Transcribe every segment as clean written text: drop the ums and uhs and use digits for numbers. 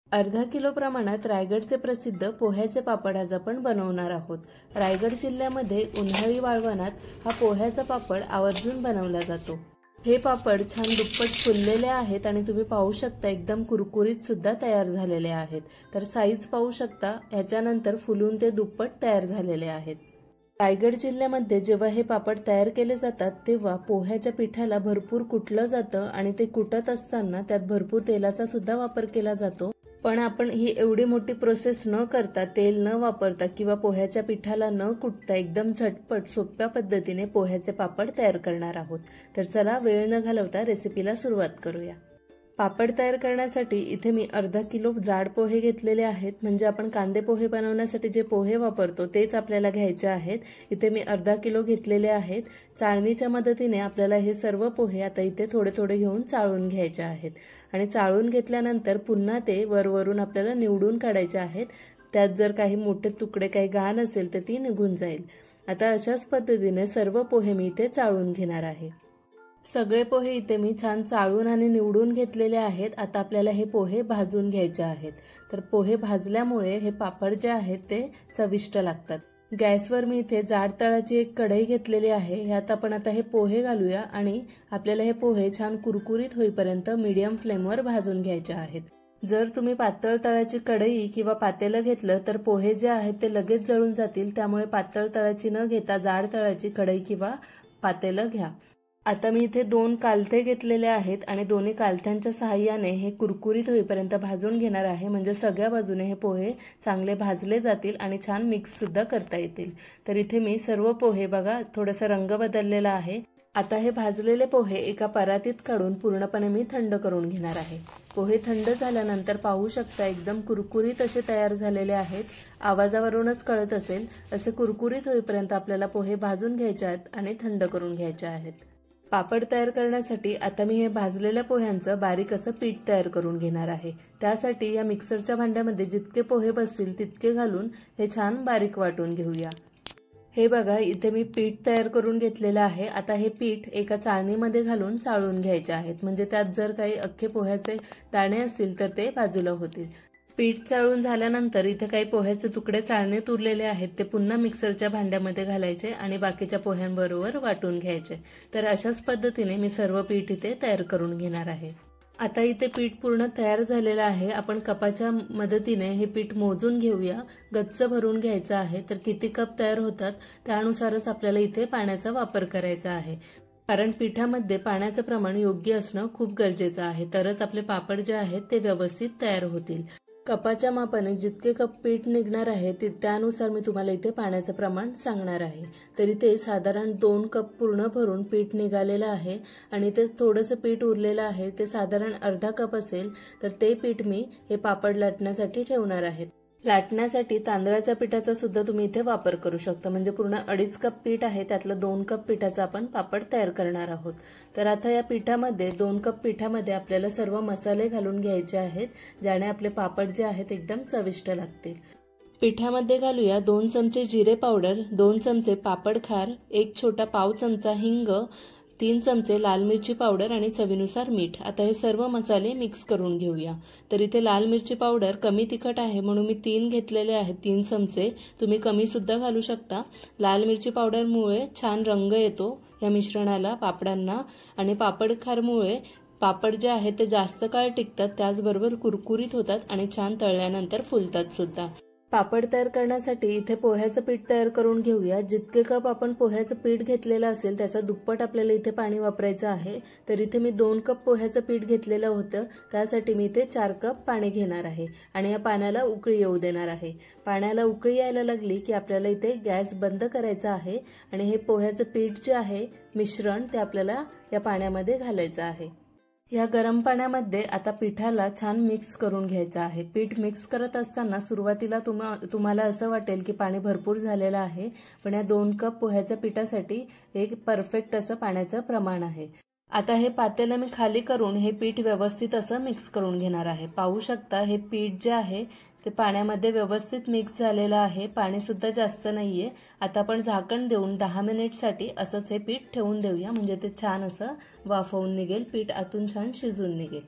अर्धा किलो प्रमाणात रायगडचे प्रसिद्ध पोह्याचे पापड आज आपण बनवणार आहोत। रायगड जिल्ह्यामध्ये उन्हाळी वाळवणात हा पोह्याचा पापड आवर्जून बनवला जातो। हे पापड छान दुप्पट फुललेले आहेत आणि तुम्ही पाहू शकता एकदम कुरकुरीत सुद्धा तयार झालेले आहेत। तर साईज पाहू शकता, ह्याच्यानंतर फुलून ते दुप्पट तयार झालेले आहेत। रायगड जिल्ह्यामध्ये जेव्हा हे पापड तयार केले जातात तेव्हा पोह्याच्या पिठाला भरपूर कुटलं जातं आणि ते कुटत असताना त्यात भरपूर तेलाचा सुद्धा वापर केला जातो। पण आपण ही एवढी मोठी प्रोसेस न करता, तेल न वापरता किंवा पोह्याच्या पिठाला न कुटता एकदम झटपट सोप्या पद्धतीने पोह्याचे पापड तयार करणार आहोत। तर चला वेळ न घालवता रेसिपीला सुरुवात करूया। पापड तयार करण्यासाठी इथे मी अर्धा किलो जाड पोहे घेतलेले आहेत। म्हणजे आपण कांदे पोहे बनवण्यासाठी जे पोहे वापरतो तेच आपल्याला घ्यायचे आहेत। इथे मी अर्धा किलो घेतलेले आहेत। चाळणीच्या मदतीने आपल्याला हे सर्व पोहे आता इथे थोडे थोडे घेऊन चाळून घ्यायचे आहेत आणि चाळून घेतल्यानंतर पुन्हा ते वरवरून आपल्याला निवडून काढायचे आहेत। त्यात जर काही मोठे तुकडे काही घाण असेल तर ती निघून जाईल। आता अशाच पद्धतीने सर्व पोहे मी इथे चाळून घेणार आहे। सगळे पोहे इथे मी छान चाळून आणि निवडून घेतलेले आहेत। आता आपल्याला हे पोहे भाजून घ्यायचे आहेत। तर पोहे भाजल्यामुळे हे पापड जे आहेत ते चविष्ट लागतात। गॅसवर मी इथे जाड तळाची एक कढई घेतलेली आहे। ह्यात आपण आता हे पोहे घालूया आणि आपल्याला हे पोहे छान कुरकुरीत होईपर्यंत मीडियम फ्लेमवर भाजून घ्यायचे आहेत। जर तुम्ही पातळ तळाची कढई किंवा पातेलं घेतलं तर पोहे जे आहेत ते लगेच जळून जातील। त्यामुळे पातळ तळाची न घेता जाड तळाची कढई किंवा पातेलं घ्या। आता मी इथे 2 कालथे घेतलेले आहेत आणि दोन्ही कालथ्यांच्या सहाय्याने हे कुरकुरीत होईपर्यंत भाजून घेणार आहे। म्हणजे सगळ्या बाजूने हे पोहे चांगले भाजले जातील आणि छान मिक्स सुद्धा करता येतील। तर इथे मी सर्व पोहे बघा थोडासा रंग बदललेला आहे। आता हे भाजलेले पोहे एका परातीत काढून पूर्णपणे मी थंड करून घेणार आहे। पोहे थंड झाल्यानंतर पाहू शकता एकदम कुरकुरीत असे तयार झालेले आहेत। आवाजावरूनच कळत असेल असे कुरकुरीत होईपर्यंत आपल्याला पोहे भाजून घ्यायचे आहेत आणि थंड करून घ्यायचे आहेत। पापड तयार करण्यासाठी आता मी हे भाजलेल्या पोह्यांचं बारीक असं पीठ तयार करून घेणार आहे। त्यासाठी या मिक्सरच्या भांड्यामध्ये जितके पोहे बसतील तितके घालून हे छान बारीक वाटून घेऊया। हे बघा इथे मी पीठ तयार करून घेतलेलं आहे। आता हे पीठ एका चाळणीमध्ये घालून चाळून घ्यायचे आहेत। म्हणजे त्यात जर काही अख्खे पोह्याचे दाणे असतील तर ते बाजूला होतील। पीठ चाळून झाल्यानंतर इथे काही पोह्याचे तुकडे चाळणीत उरलेले आहेत ते पुन्हा मिक्सरच्या भांड्यामध्ये घालायचे आणि बाकीच्या पोह्यांबरोबर वाटून घ्यायचे। तर अशाच पद्धतीने मी सर्व पीठ इथे तयार करून घेणार आहे। आता इथे पीठ पूर्ण तयार झालेलं आहे। आपण कपाच्या मदतीने हे पीठ मोजून घेऊया। गच्च भरून घ्यायचं आहे। तर किती कप तयार होतात त्यानुसारच आपल्याला इथे पाण्याचा वापर करायचा आहे। कारण पिठामध्ये पाण्याचं प्रमाण योग्य असणं खूप गरजेचं आहे। तरच आपले पापड जे आहेत ते व्यवस्थित तयार होतील। कपाच्या मापाने जितके कप पीठ निघणार आहे त्यानुसार मी तुम्हाला इथे पाण्याचं प्रमाण सांगणार आहे। तर इथे साधारण 2 कप पूर्ण भरून पीठ निघालेलं आहे आणि ते थोडंसं पीठ उरलेलं आहे ते साधारण अर्धा कप असेल। तर ते पीठ मी हे पापड लाटण्यासाठी ठेवणार आहे। लाटण्यासाठी तांदळाच्या पिठाचा सुद्धा तुम्ही इथे वापर करू शकता। म्हणजे पूर्ण 2.5 कप पीठ आहे त्यातलं 2 कप पिठाचा आपण पापड तयार करणार आहोत। तर आता या पिठामध्ये 2 कप पिठामध्ये आपल्याला सर्व मसाले घालून घ्यायचे आहेत, ज्याने आपले पापड जे आहेत एकदम चविष्ट लागतील। पिठामध्ये घालूया 2 चमचे जिरे पावडर, 2 चमचे पापड खार, 1 छोटा पाव चमचा हिंग, 3 चमचे लाल मिरची पावडर आणि चवीनुसार मीठ। आता हे सर्व मसाले मिक्स करून घेऊया। तर इथे लाल मिरची पावडर कमी तिखट आहे म्हणून मी 3 घेतलेले आहेत, 3 चमचे। तुम्ही कमी सुद्धा घालू शकता। लाल मिरची पावडरमुळे छान रंग येतो या मिश्रणाला, पापडांना, आणि पापड खारमुळे पापड जे आहेत ते जास्त काळ टिकतात, त्याचबरोबर कुरकुरीत होतात आणि छान तळल्यानंतर फुलतात सुद्धा। पापड तयार करण्यासाठी इथे पोह्याचं पीठ तयार करून घेऊया। जितके कप आपण पोह्याचं पीठ घेतलेलं असेल त्याचा दुप्पट आपल्याला इथे पाणी वापरायचं आहे। तर इथे मी 2 कप पोह्याचं पीठ घेतलेलं होतं, त्यासाठी मी इथे 4 कप पाणी घेणार आहे आणि या पाण्याला उकळी येऊ देणार आहे। पाण्याला उकळी यायला लागली की आपल्याला इथे गॅस बंद करायचा आहे आणि हे पोह्याचं पीठ जे आहे मिश्रण ते आपल्याला या पाण्यामध्ये घालायचं आहे। या गरम पाण्यामध्ये आता पिठाला छान मिक्स करून घ्यायचं आहे। पीठ मिक्स करत असताना सुरुवातीला तुम्हाला असं वाटेल की पाणी भरपूर झालेलं आहे, पण या 2 कप पोह्याच्या पिठासाठी एक परफेक्ट असं पाण्याचं प्रमाण आहे। आता हे पातेलं मी खाली करून हे पीठ व्यवस्थित असं मिक्स करून घेणार आहे। पाहू शकता हे पीठ जे आहे ते पाण्यामध्ये व्यवस्थित मिक्स झालेलं आहे, पाणी सुद्धा जास्त नाहीये। आता आपण झाकण देऊन 10 मिनिटसाठी असंच हे पीठ ठेवून देऊया, म्हणजे ते छान असं वाफवून निघेल, पीठ आतून छान शिजून निघेल।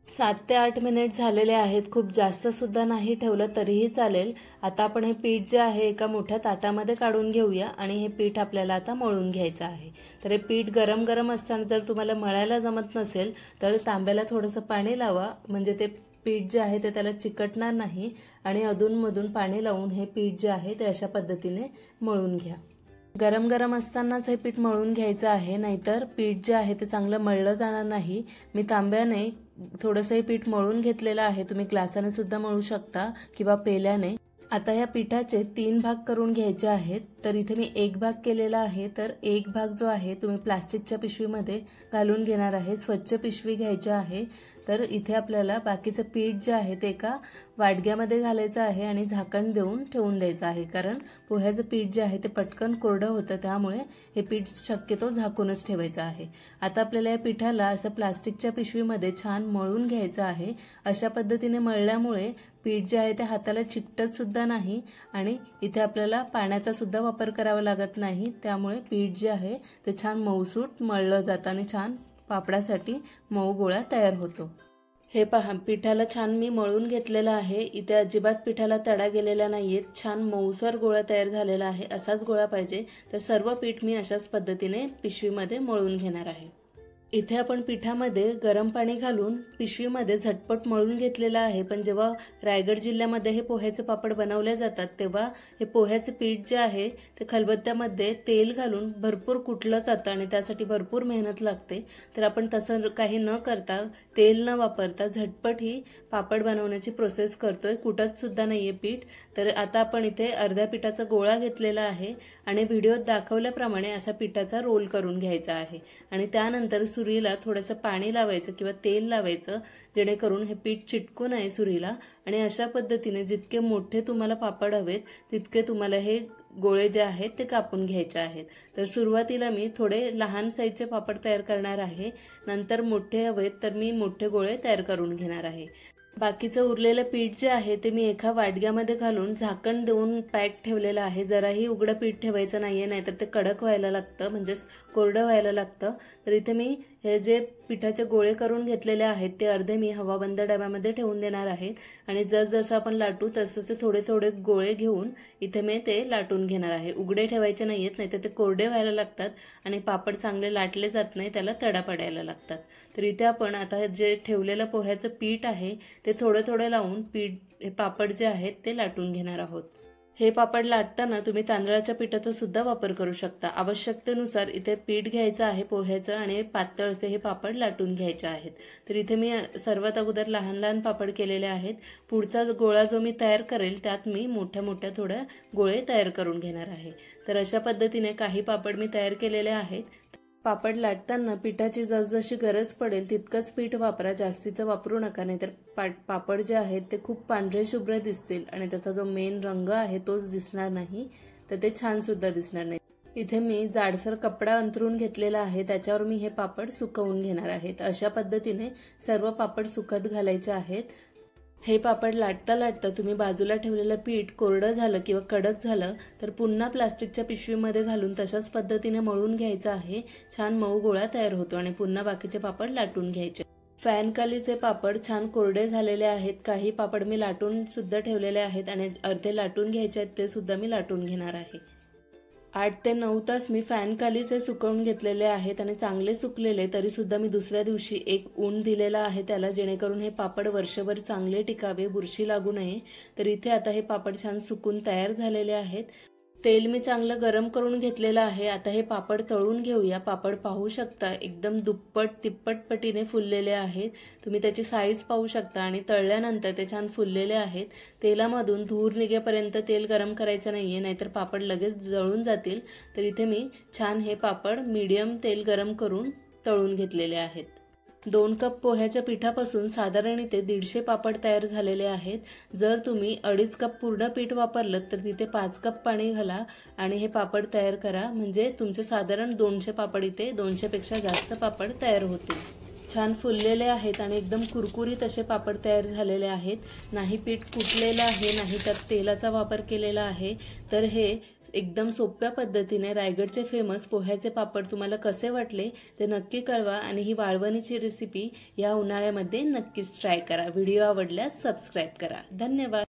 7 ते 8 मिनिट झालेले आहेत, खूप जास्त सुद्धा नाही ठेवलं तरीही चालेल। आता आपण हे पीठ जे आहे एका मोठ्या ताटामध्ये काढून घेऊया आणि हे पीठ आपल्याला आता मळून घ्यायचं आहे। तर हे पीठ गरम गरम असताना जर तुम्हाला मळायला जमत नसेल तर तांब्याला थोडंसं पाणी लावा, म्हणजे ते पीठ जे आहे ते त्याला चिकटणार नाही आणि अधूनमधून पाणी लावून हे पीठ जे आहे ते अशा पद्धतीने मळून घ्या। गरम गरम असतानाच हे पीठ मळून घ्यायचं आहे, नाहीतर पीठ जे आहे ते चांगलं मळलं जाणार नाही। मी तांब्याने थोडंसं हे पीठ मळून घेतलेलं आहे, तुम्ही ग्लासाने सुद्धा मळू शकता किंवा पेल्याने। आता या पिठाचे 3 भाग करून घ्यायचे आहेत। तर इथे मी 1 भाग केलेला आहे, तर 1 भाग जो आहे तुम्ही प्लास्टिकच्या पिशवीमध्ये घालून घेणार आहे। स्वच्छ पिशवी घ्यायची आहे। तर इथे आपल्याला बाकीचं पीठ जे आहे ते एका वाडग्यामध्ये घालायचं आहे आणि झाकण देऊन ठेवून द्यायचं आहे, कारण पोह्याचं पीठ जे आहे ते पटकन कोरडं होतं, त्यामुळे हे पीठ शक्यतो झाकूनच ठेवायचं आहे। आता आपल्याला या पिठाला असं प्लास्टिकच्या पिशवीमध्ये छान मळून घ्यायचं आहे। अशा पद्धतीने मळल्यामुळे पीठ जे आहे ते हाताला चिकटत सुद्धा नाही आणि इथे आपल्याला पाण्याचा सुद्धा वापर करावा लागत नाही, त्यामुळे पीठ जे आहे ते छान मऊसूत मळलं जातं आणि छान पापडासाठी मऊ गोळा तयार होतो। हे पहा, पिठाला छान मी मळून घेतलेला आहे। इथे अजिबात पिठाला तडा गेलेला नाहीये, छान मऊसर गोळा तयार झालेला आहे। असाच गोळा पाहिजे। तर सर्व पीठ मी अशाच पद्धतीने पिशवीमध्ये मळून घेणार आहे। इथे आपण पिठामध्ये गरम पाणी घालून पिशवीमध्ये झटपट मळून घेतलेलं आहे, पण जेव्हा रायगड जिल्ह्यामध्ये हे पोह्याचे पापड बनवले जातात तेव्हा हे पोह्याचे पीठ जे आहे ते खलबत्त्यामध्ये तेल घालून भरपूर कुटलं जातं आणि त्यासाठी भरपूर मेहनत लागते। तर आपण तसं काही न करता, तेल न वापरता झटपट ही पापड बनवण्याची प्रोसेस करतोय, कुटत सुद्धा नाहीये पीठ। तर आता आपण इथे अर्ध्या पिठाचा गोळा घेतलेला आहे आणि व्हिडिओत दाखवल्याप्रमाणे असा पिठाचा रोल करून घ्यायचा आहे आणि त्यानंतर सुरीला थोडंसं पाणी लावायचं किंवा तेल लावायचं, जेणेकरून हे पीठ चिटकू नये सुरीला। आणि अशा पद्धतीने जितके मोठे तुम्हाला पापड हवेत तितके तुम्हाला हे गोळे जे आहेत ते कापून घ्यायचे आहेत। तर सुरुवातीला मी थोडे लहान साईजचे पापड तयार करणार आहे, नंतर मोठे हवेत तर मी मोठे गोळे तयार करून घेणार आहे। बाकीचं उरलेलं पीठ जे आहे ते मी एका वाडग्यामध्ये घालून झाकण देऊन पॅक ठेवलेलं आहे। जराही उघडं पीठ ठेवायचं नाहीये, नाहीतर ते कडक व्हायला लागतं, म्हणजेच कोरडं व्हायला लागतं। तर इथे मी हे जे पिठाचे गोळे करून घेतलेले आहेत ते अर्धे मी हवाबंद डब्यामध्ये ठेवून देणार आहे आणि जसजसं आपण लाटू तसतसे थोडे थोडे गोळे घेऊन इथे मी ते लाटून घेणार आहे। उघडे ठेवायचे नाहीयेत, नाहीतर ते कोरडे व्हायला लागतात आणि पापड चांगले लाटले जात नाही, त्याला तडा पडायला लागतात। तर इथे आपण आता जे ठेवलेलं पोह्याचं पीठ आहे ते थोडं थोडं लावून हे पापड जे आहेत ते लाटून घेणार आहोत। हे पापड लाटताना तुम्ही तांदळाच्या पिठाचा सुद्धा वापर करू शकता। आवश्यकतेनुसार इथे पीठ घ्यायचं आहे पोह्याचं आणि पातळ असे हे पापड लाटून घ्यायचे आहेत। तर इथे मी सर्वात अगोदर लहान लहान पापड केलेले आहेत। पुढचा गोळा जो मी तयार करेल त्यात मी मोठ्या मोठ्या थोड्या गोळे तयार करून घेणार आहे। तर अशा पद्धतीने काही पापड मी तयार केलेले आहेत। पापड लाटताना पिठाची जसजशी गरज पडेल तितकंच पीठ वापरा, जास्तीचं वापरू नका, नाहीतर पापड जे आहेत ते खूप पांढरे शुभ्र दिसतील आणि त्याचा जो मेन रंग आहे तोच दिसणार नाही, तर ते छान सुद्धा दिसणार नाही। इथे मी जाडसर कपडा अंथरून घेतलेला आहे, त्याच्यावर मी हे पापड सुकवून घेणार आहे। अशा पद्धतीने सर्व पापड सुकत घालायचे आहेत। हे पापड लाटता लाटता तुम्ही बाजूला ठेवलेलं पीठ कोरडं झालं किंवा कडक झालं तर पुन्हा प्लास्टिकच्या पिशवीमध्ये घालून तशाच पद्धतीने मळून घ्यायचं आहे। छान मऊ गोळा तयार होतो आणि पुन्हा बाकीचे पापड लाटून घ्यायचे। फॅनखालीचे पापड छान कोरडे झालेले आहेत। काही पापड मी लाटून सुद्धा ठेवलेले आहेत आणि अर्धे लाटून घ्यायचे आहेत, ते सुद्धा मी लाटून घेणार आहे। 8 ते 9 तास मी फॅनखालीच हे सुकवून घेतलेले आहेत आणि चांगले सुकलेले, तरी सुद्धा मी दुसऱ्या दिवशी एक ऊन दिलेला आहे त्याला, जेणेकरून हे पापड वर्षभर चांगले टिकावे, बुरशी लागू नये। तर इथे आता हे पापड छान सुकून तयार झालेले आहेत। तेल मी चांगलं गरम करून घेतलेलं आहे। आता हे पापड तळून घेऊया। पापड पाहू शकता एकदम दुप्पट तिप्पट पटीने फुललेले आहेत। तुम्ही त्याची साईज पाहू शकता आणि तळल्यानंतर ते छान फुललेले आहेत। तेलामधून धूर निघेपर्यंत तेल गरम करायचं नाहीये, नाहीतर पापड लगेच जळून जातील। तर इथे मी छान हे पापड मीडियम तेल गरम करून तळून घेतलेले आहेत। 2 कप पोह्याच्या पिठापासून साधारण इथे 150 पापड तयार झालेले आहेत। जर तुम्ही 2.5 कप पूर्ण पीठ वापरलं तर तिथे 5 कप पाणी घाला आणि हे पापड तयार करा, म्हणजे तुमचे साधारण 200 पापड, इथे 200 पेक्षा जास्त पापड तयार होतील। छान फुललेले आहेत आणि एकदम कुरकुरीत असे पापड तयार झालेले आहेत. नाही पीठ कुटलेलं आहे, नाही तर तेलाचा वापर केलेला आहे. तर हे एकदम सोप्या पद्धतीने रायगडचे फेमस पोह्याचे पापड तुम्हाला कसे वाटले ते नक्की कळवा आणि ही वाळवणीची रेसिपी या उन्हाळ्यामध्ये नक्कीच ट्राय करा. व्हिडिओ आवडल्यास सबस्क्राईब करा. धन्यवाद.